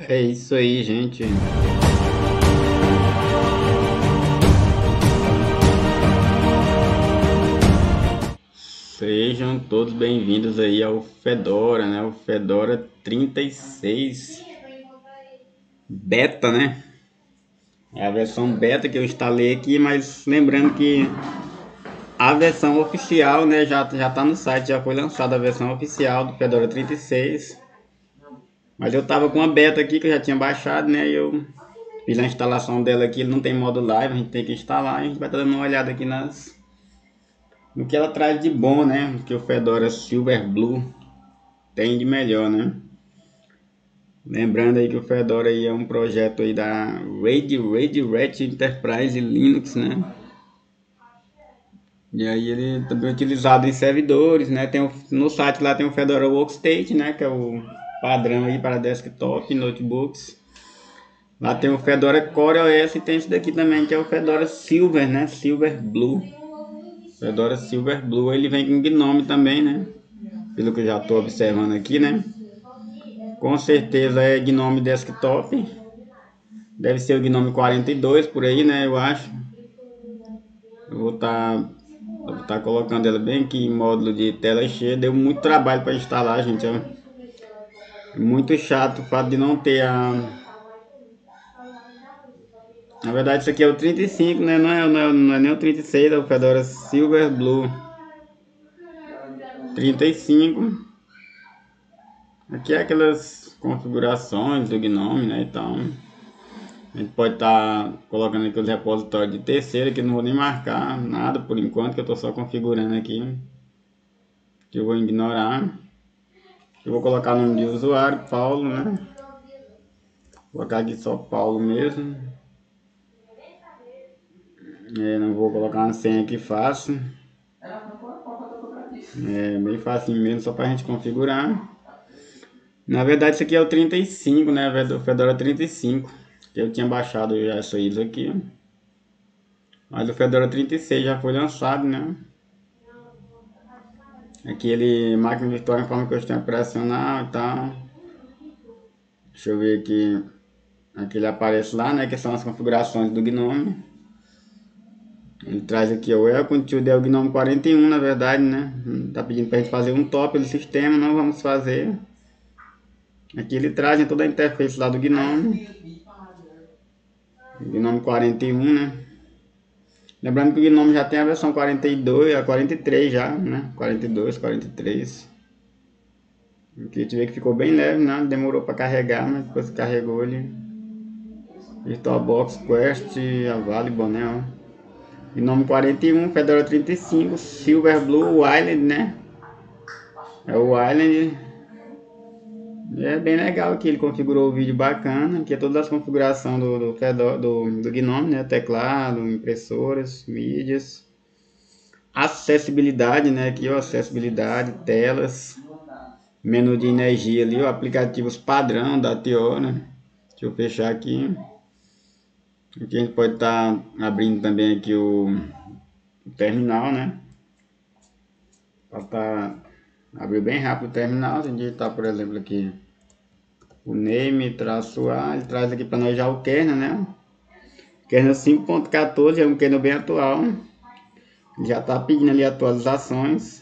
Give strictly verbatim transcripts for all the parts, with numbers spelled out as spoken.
É isso aí, gente. Sejam todos bem-vindos aí ao Fedora, né? O Fedora trinta e seis Beta, né? É a versão beta que eu instalei aqui, mas lembrando que a versão oficial, né, já, já tá no site, já foi lançada a versão oficial do Fedora trinta e seis. Mas eu tava com a beta aqui que eu já tinha baixado, né? E eu fiz a instalação dela aqui, ele não tem modo live, a gente tem que instalar, a gente vai estar dando uma olhada aqui nas no que ela traz de bom, né? O que o Fedora Silverblue tem de melhor, né? Lembrando aí que o Fedora aí é um projeto aí da Red Red Hat Enterprise Linux, né? E aí ele também é utilizado em servidores, né? Tem o, no site lá tem o Fedora Workstation, né? Que é o padrão aí para desktop e notebooks. Lá tem o Fedora Core O S e tem esse daqui também que é o Fedora Silver, né? Silverblue. Fedora Silverblue, ele vem com Gnome também, né? Pelo que eu já estou observando aqui, né? Com certeza é Gnome Desktop. Deve ser o Gnome quarenta e dois por aí, né? Eu acho. Eu vou estar tá, tá colocando ela bem aqui em módulo de tela cheia. Deu muito trabalho para instalar, gente. É muito chato o fato de não ter a... Na verdade, isso aqui é o trinta e cinco, né? Não é, não é, não é nem o trinta e seis, é o Fedora Silverblue. trinta e cinco. Aqui é aquelas configurações do Gnome, né? Então, a gente pode estar tá colocando aqui os repositórios de terceira, que eu não vou nem marcar nada por enquanto, que eu estou só configurando aqui. Que eu vou ignorar. Eu vou colocar o nome de usuário, Paulo, né? Vou colocar aqui só Paulo mesmo. É, não vou colocar uma senha aqui fácil. É bem fácil mesmo, só para a gente configurar. Na verdade, isso aqui é o trinta e cinco, né? O Fedora trinta e cinco. Que eu tinha baixado já essa I S O aqui. Mas o Fedora trinta e seis já foi lançado, né? Aqui ele, máquina virtual em forma que eu estou operacional e tal. Deixa eu ver aqui. Aqui ele aparece lá, né? Que são as configurações do Gnome. Ele traz aqui o Welcome to the Gnome quarenta e um, na verdade, né? Tá pedindo pra gente fazer um top do sistema, não vamos fazer. Aqui ele traz toda a interface lá do Gnome. Gnome quarenta e um, né? Lembrando que o Gnome já tem a versão quarenta e dois, a quarenta e três já, né? quarenta e dois, quarenta e três. Aqui a gente vê que ficou bem leve, né? Demorou para carregar, mas depois que carregou ele. VirtualBox Quest, a Valible, né? Ó. Gnome quarenta e um, Fedora trinta e cinco, Silverblue, Island, né? É o Island. É bem legal que ele configurou o vídeo bacana. Aqui é todas as configurações do, do, Fedora, do, do Gnome, né? Teclado, impressoras, mídias. Acessibilidade, né? Aqui, ó, acessibilidade, telas. Menu de energia ali, ó, aplicativos padrão da T O, né? Deixa eu fechar aqui. Aqui a gente pode estar tá abrindo também aqui o, o terminal, né? Para tá, abrir bem rápido o terminal. Se a gente digitar, por exemplo, aqui o name, traço A, ele traz aqui para nós já o kernel, né? Kernel cinco ponto quatorze é um kernel bem atual. Já está pedindo ali atualizações.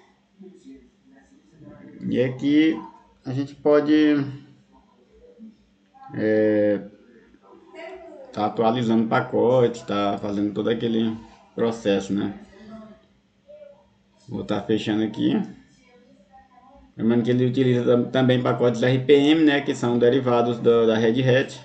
E aqui a gente pode é, tá atualizando pacotes, tá fazendo todo aquele processo, né? Vou estar tá fechando aqui. Lembrando que ele utiliza também pacotes R P M, né? Que são derivados do, da Red Hat.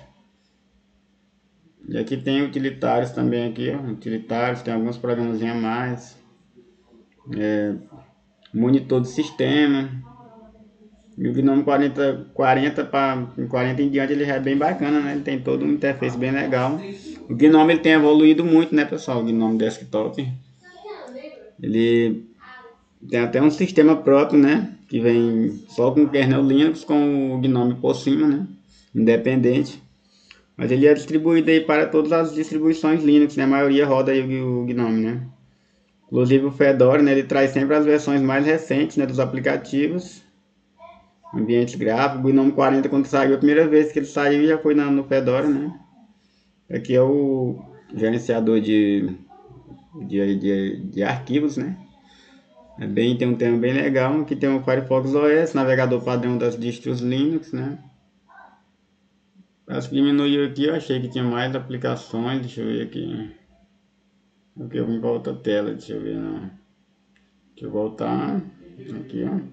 E aqui tem utilitários também aqui, ó, utilitários, tem alguns programas a mais. É, monitor do sistema. E o Gnome quarenta, quarenta, para quarenta em diante ele é bem bacana, né? Ele tem todo um interface bem legal. O Gnome ele tem evoluído muito, né, pessoal? O Gnome Desktop. Ele tem até um sistema próprio, né? Que vem só com o kernel Linux, com o Gnome por cima, né? Independente. Mas ele é distribuído aí para todas as distribuições Linux, né? A maioria roda aí o Gnome, né? Inclusive o Fedora, né? Ele traz sempre as versões mais recentes, né? Dos aplicativos. ambientes gráficos. O Gnome quarenta, quando saiu, a primeira vez que ele saiu já foi na, no Fedora, né? Aqui é o gerenciador de, de, de, de arquivos, né? É bem, tem um tema bem legal. Aqui tem o Firefox O S, navegador padrão das distros Linux, né? Acho que diminuiu aqui, eu achei que tinha mais aplicações. Deixa eu ver aqui. Aqui eu vim para outra tela, deixa eu ver. Não. Deixa eu voltar. Aqui, ó.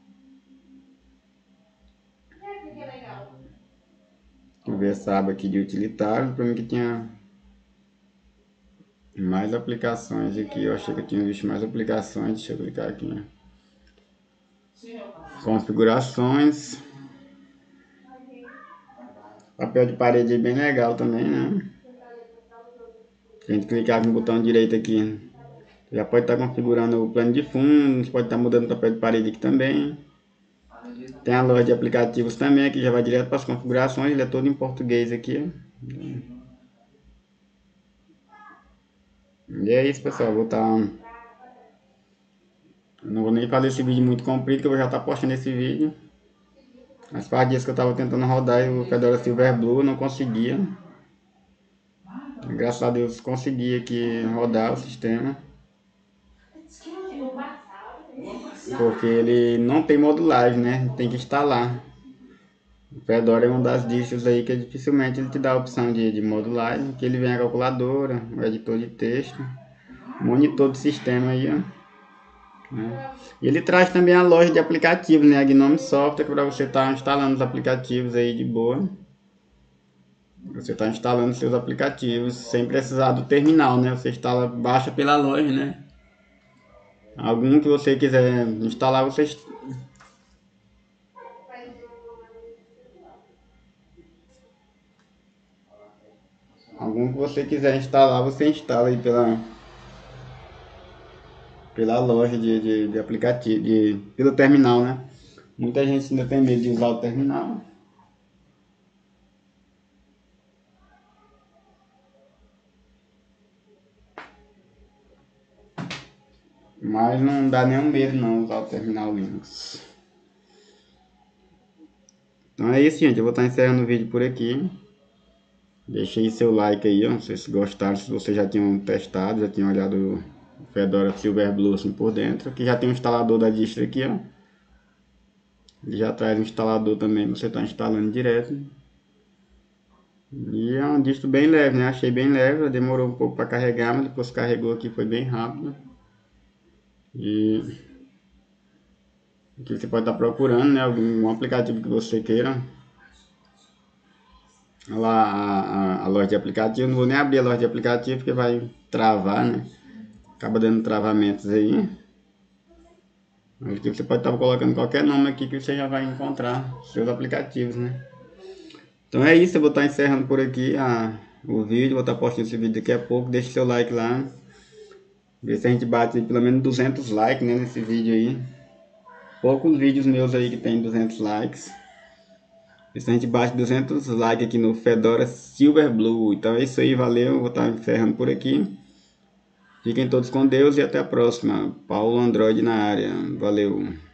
Deixa eu ver essa aba aqui de utilitários. Para mim que tinha mais aplicações aqui. Eu achei que eu tinha visto mais aplicações. Deixa eu clicar aqui. Configurações. Papel de parede é bem legal também, né? Se a gente clicar no botão direito aqui, já pode estar configurando o plano de fundo, pode estar mudando o papel de parede aqui também. Tem a loja de aplicativos também, aqui já vai direto para as configurações, ele é todo em português aqui. E é isso, pessoal, vou estar... Não vou nem fazer esse vídeo muito comprido, que eu vou já estar postando esse vídeo. Mas faz dias que eu estava tentando rodar o Fedora Silverblue, eu não conseguia. Graças a Deus consegui aqui rodar o sistema. Porque ele não tem modo live, né? Tem que instalar. O Fedora é uma das distros aí que dificilmente ele te dá a opção de, de modo live. Que ele vem a calculadora, o editor de texto, monitor do sistema aí, ó. Né? E ele traz também a loja de aplicativos, né? A Gnome Software, para você estar tá instalando os aplicativos aí de boa. Você está instalando seus aplicativos sem precisar do terminal, né? Você instala, baixa pela loja, né? Algum que você quiser instalar, você... Algum que você quiser instalar, você instala aí pela... Pela loja de, de, de aplicativo, de, pelo terminal, né? Muita gente ainda tem medo de usar o terminal. Mas não dá nenhum medo não usar o terminal Linux. Então é isso, gente. Eu vou estar encerrando o vídeo por aqui. Deixe aí seu like aí, ó. Se vocês gostaram, se vocês já tinham testado, já tinham olhado o Fedora Silverblue assim por dentro. Aqui já tem um instalador da distro aqui, ó. Ele já traz o instalador também, você está instalando direto. E é um distro bem leve, né? Achei bem leve, demorou um pouco para carregar, mas depois carregou aqui, foi bem rápido. E aqui você pode estar procurando, né? Algum aplicativo que você queira. Olha lá a, a, a loja de aplicativo, não vou nem abrir a loja de aplicativo porque vai travar, né? Acaba dando travamentos aí. Aqui você pode estar colocando qualquer nome aqui que você já vai encontrar seus aplicativos, né? Então é isso, eu vou estar encerrando por aqui a, o vídeo, vou estar postando esse vídeo daqui a pouco, deixe seu like lá. Ver se a gente bate pelo menos duzentos likes, né, nesse vídeo aí. Poucos vídeos meus aí que tem duzentos likes. Ver se a gente bate duzentos likes aqui no Fedora Silverblue. Então é isso aí, valeu, vou estar encerrando por aqui. Fiquem todos com Deus e até a próxima. Paulo Android na área, valeu.